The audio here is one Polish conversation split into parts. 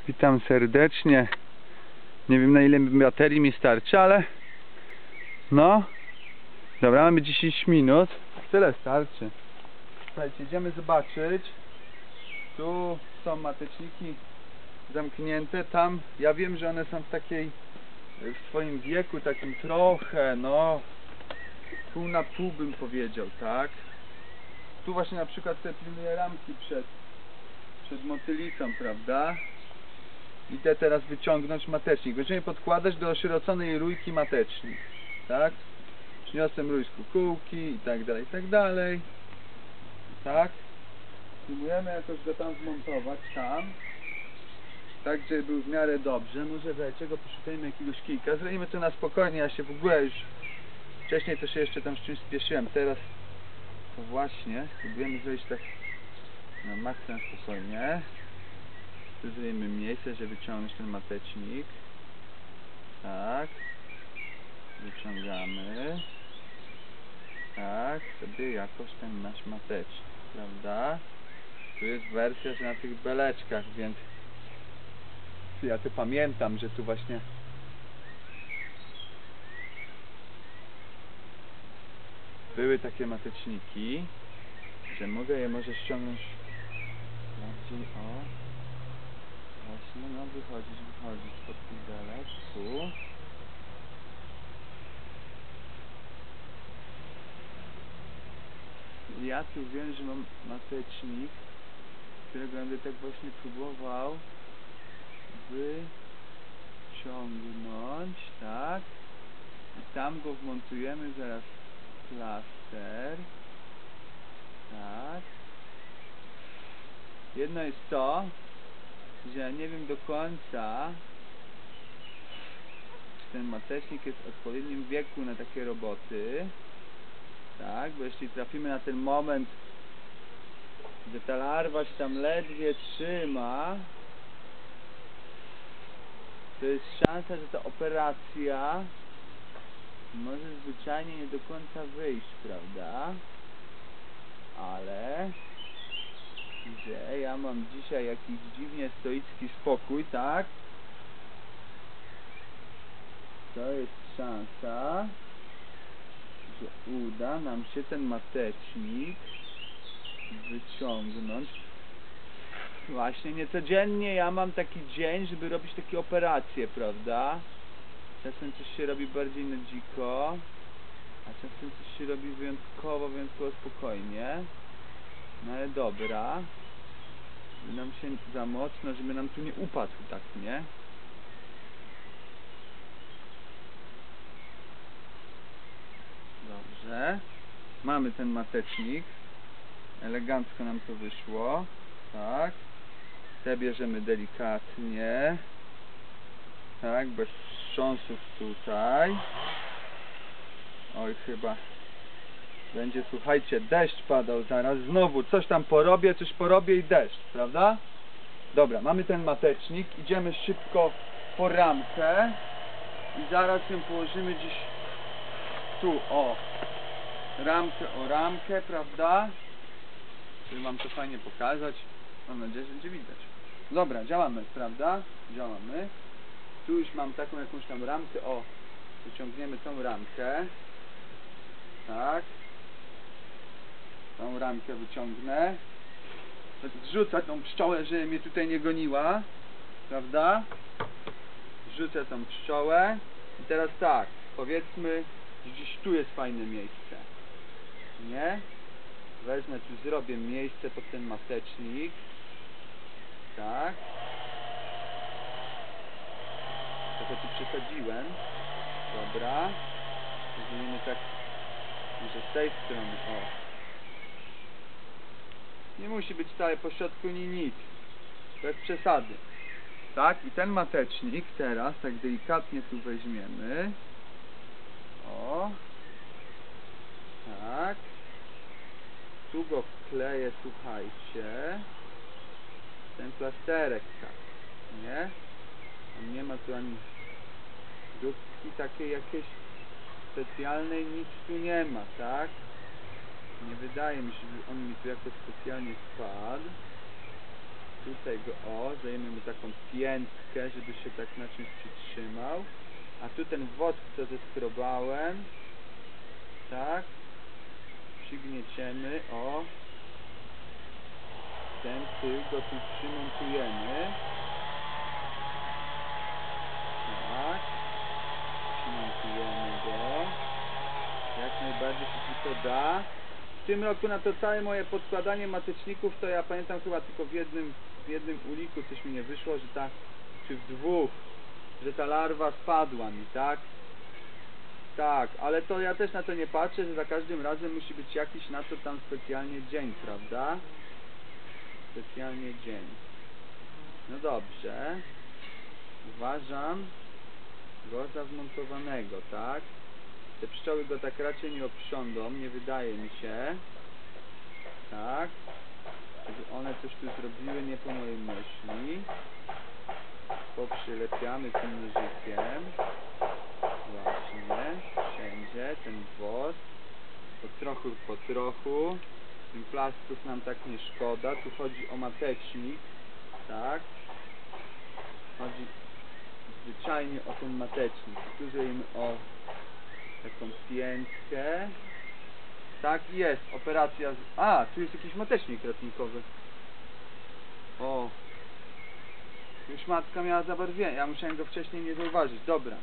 Witam serdecznie. Nie wiem, na ile baterii mi starczy, ale no dobra, mamy 10 minut. Tyle starczy. Słuchajcie, idziemy zobaczyć. Tu są mateczniki zamknięte. Tam ja wiem, że one są w swoim wieku takim trochę, no pół na pół bym powiedział, tak? Tu właśnie na przykład te pilnuję ramki przed motylicą, prawda? Idę teraz wyciągnąć matecznik. Będziemy podkładać do osieroconej rujki matecznik, tak? Przyniosłem rój z kukułki i tak dalej, i tak dalej. Tak? Spróbujemy jakoś go tam zmontować, tam. Tak, żeby był w miarę dobrze. Może czego poszukajmy jakiegoś kijka. Zrobimy to na spokojnie, ja się w ogóle już... Wcześniej to się jeszcze tam z czymś spieszyłem. Teraz to właśnie spróbujemy zrobić tak na maksa spokojnie. Tu zrobimy miejsce, żeby wyciągnąć ten matecznik. Tak. Wyciągamy. Tak, sobie jakoś ten nasz matecznik, prawda? Tu jest wersja, że na tych beleczkach, więc ja to pamiętam, że tu właśnie były takie mateczniki, że mogę je może ściągnąć bardziej, o właśnie, no wychodzić spod tych belek, tu. Ja tu wiem, że mam matecznik, którego będę tak właśnie próbował wyciągnąć, tak? I tam go wmontujemy zaraz plaster. Tak. Jedno jest to, że ja nie wiem do końca, czy ten matecznik jest w odpowiednim wieku na takie roboty. Tak, bo jeśli trafimy na ten moment, że ta larwa się tam ledwie trzyma, to jest szansa, że ta operacja może zwyczajnie nie do końca wyjść, prawda? Ale że ja mam dzisiaj jakiś dziwnie stoicki spokój, tak? To jest szansa, że uda nam się ten matecznik wyciągnąć. Właśnie niecodziennie ja mam taki dzień, żeby robić takie operacje, prawda? Czasem coś się robi bardziej na dziko, a czasem coś się robi wyjątkowo spokojnie. No ale dobra, żeby nam się za mocno, żeby nam tu nie upadł tak, nie? Dobrze. Mamy ten matecznik. Elegancko nam to wyszło. Tak. Te bierzemy delikatnie. Tak, bez wstrząsów tutaj. Oj, chyba będzie, słuchajcie, deszcz padał zaraz. Znowu coś tam porobię i deszcz, prawda? Dobra, mamy ten matecznik. Idziemy szybko po ramkę. I zaraz ją położymy gdzieś tu, o ramkę, prawda? Żeby wam to fajnie pokazać. Mam nadzieję, że będzie widać. Dobra, działamy, prawda? Działamy. Tu już mam taką jakąś tam ramkę, o. Wyciągniemy tą ramkę. Tak. Tą ramkę wyciągnę. Zrzucę tą pszczołę, żeby mnie tutaj nie goniła. Prawda? Zrzucę tą pszczołę. I teraz tak, powiedzmy, gdzieś tu jest fajne miejsce. Nie? Wezmę tu, zrobię miejsce pod ten matecznik. Tak. Trochę tu przesadziłem. Dobra. Zrobimy tak, może z tej strony, o. Nie musi być całe po środku nic. Bez przesady. Tak, i ten matecznik teraz tak delikatnie tu weźmiemy. O. Tak. Tu go wkleję, słuchajcie. Ten plasterek, tak. Nie? Tam nie ma tu ani dupki takiej jakiejś specjalnej, nic tu nie ma, tak? Nie wydaje mi się, że on mi tu jakoś specjalnie spadł. Tutaj go, dajemy mu taką piętkę, żeby się tak na czymś przytrzymał. A tu ten wosk, co zeskrobałem, tak, przygnieciemy, ten tył go tu przymontujemy, tak, przymontujemy go, jak najbardziej się tylko da. W tym roku na to całe moje podkładanie mateczników, to ja pamiętam chyba tylko w jednym uliku coś mi nie wyszło, że czy w dwóch, że ta larwa spadła mi, tak? Tak, ale to ja też na to nie patrzę, że za każdym razem musi być jakiś na to tam specjalnie dzień, prawda? Specjalnie dzień. No dobrze. Uważam go za wmontowanego, tak? Te pszczoły go tak raczej nie oprządą, nie wydaje mi się. Tak? Żeby one coś tu zrobiły nie po mojej myśli. Poprzylepiamy tym nożykiem. Właśnie. Wszędzie ten wosk. Po trochu. Tym plastków nam tak nie szkoda. Tu chodzi o matecznik. Tak? Chodzi zwyczajnie o ten matecznik. Tu zrobimy taką piętkę. Tak jest, operacja tu jest jakiś matecznik ratunkowy. Już matka miała zabarwienie, ja musiałem go wcześniej nie zauważyć. Dobra.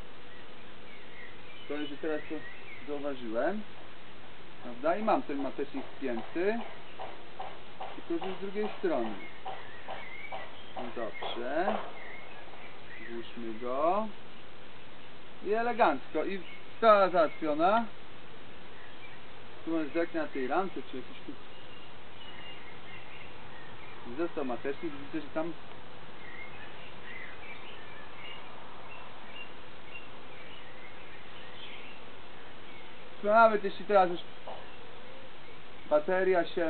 To że teraz to zauważyłem. Prawda? I mam ten matecznik spięty. Tylko że z drugiej strony. No dobrze. Włóżmy go. I elegancko. I sprawa załatwiona. Tu może zerknę na tej ramce, czy jakiś tu... Został matecznik, widzę, że tam... To nawet jeśli teraz już bateria się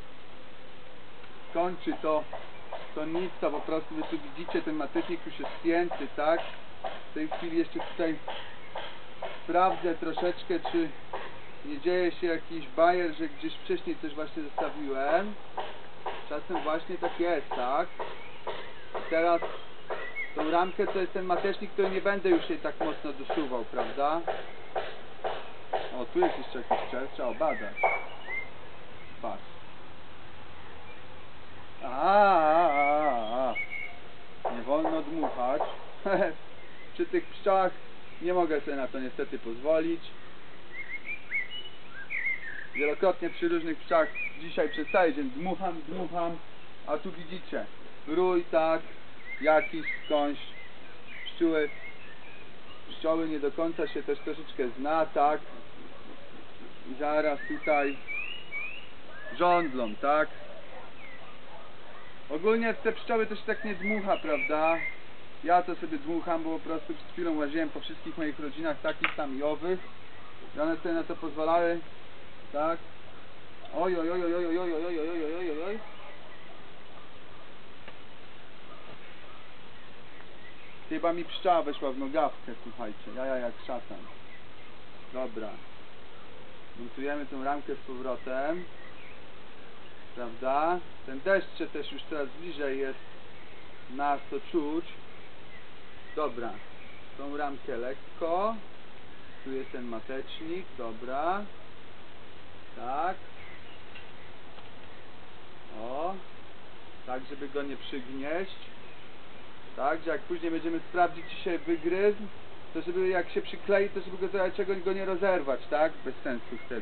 kończy, to nic, to po prostu wy tu widzicie, ten matecznik już jest spięty, tak? W tej chwili jeszcze tutaj sprawdzę troszeczkę, czy nie dzieje się jakiś bajer, że gdzieś wcześniej coś właśnie zostawiłem. Czasem właśnie tak jest, tak? I teraz tą ramkę to jest ten matecznik, który nie będę już jej tak mocno dosuwał, prawda? Tu jest jeszcze jakiś czerw, trzeba badać. Patrz. Nie wolno dmuchać. Przy tych pszczołach nie mogę sobie na to niestety pozwolić. Wielokrotnie przy różnych pszczołach dzisiaj przez cały dzień dmucham, a tu widzicie, rój, tak, jakiś skądś, pszczoły nie do końca się też troszeczkę zna, tak, i zaraz tutaj żądlą, tak. Ogólnie w te pszczoły to się tak nie dmucha, prawda? Ja to sobie dmucham, bo po prostu przed chwilą łaziłem po wszystkich moich rodzinach takich tam i owych i one sobie na to pozwalały, tak? Oj. Chyba mi pszczoła weszła w nogawkę, słuchajcie, jaja jak szatan. Dobra. Montujemy tą ramkę z powrotem. Prawda? Ten deszcze też już coraz bliżej jest nas to czuć. Dobra. Tą ramkę lekko. Tu jest ten matecznik, dobra. Tak. Tak, żeby go nie przygnieść. Tak, że jak później będziemy sprawdzić, czy się wygryzł, to żeby jak się przyklei, to żeby go za czego go nie rozerwać, tak? Bez sensu wtedy.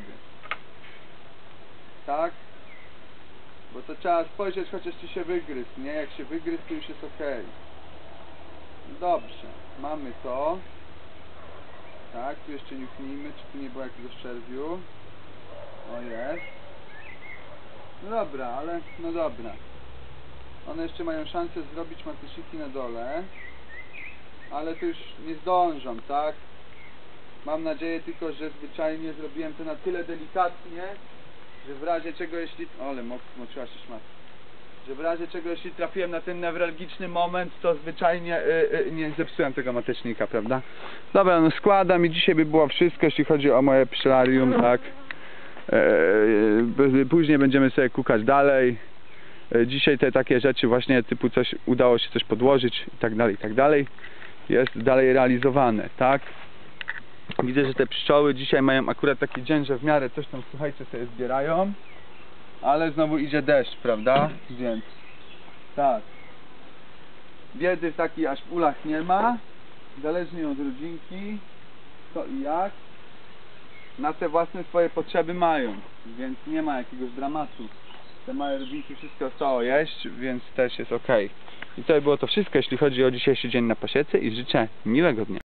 Tak? Bo to trzeba spojrzeć chociaż czy się wygryzł, nie? Jak się wygryzł, to już jest ok. Dobrze, mamy to. Tak, tu jeszcze niuchnijmy, czy tu nie było jakiegoś czerwiu. Jest. No dobra, ale no dobra. One jeszcze mają szansę zrobić matyszyki na dole. Ale to już nie zdążą, tak? Mam nadzieję tylko, że zwyczajnie zrobiłem to na tyle delikatnie, że w razie czego jeśli... Ale moczyła się szmat. Że w razie czego jeśli trafiłem na ten newralgiczny moment, to zwyczajnie nie zepsułem tego matecznika, prawda? Dobra, no składam i dzisiaj by było wszystko, jeśli chodzi o moje pszczelarium, tak? Później będziemy sobie kukać dalej. Dzisiaj te takie rzeczy właśnie typu coś udało się coś podłożyć i tak dalej jest dalej realizowane, tak? Widzę, że te pszczoły dzisiaj mają akurat taki dzień, że w miarę coś tam, słuchajcie, sobie zbierają, ale znowu idzie deszcz, prawda? Więc tak, biedy takiej aż w ulach nie ma, zależnie od rodzinki, co i jak, na te własne swoje potrzeby mają, więc nie ma jakiegoś dramatu. Te małe rodzinki wszystko chcą jeść, więc też jest ok. I to by było to wszystko, jeśli chodzi o dzisiejszy dzień na pasiece i życzę miłego dnia.